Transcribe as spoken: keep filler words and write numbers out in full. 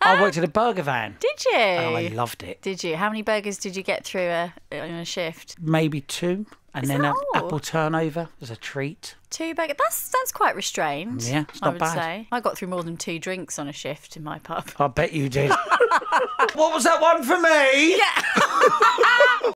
I worked in a burger van. Did you? And I loved it. Did you? How many burgers did you get through a, in a shift? Maybe two. And Is then that an all? apple turnover as a treat. Two burgers. That's that's quite restrained. Yeah, it's I not would bad. say. I got through more than two drinks on a shift in my pub. I bet you did. What was that one for me? Yeah.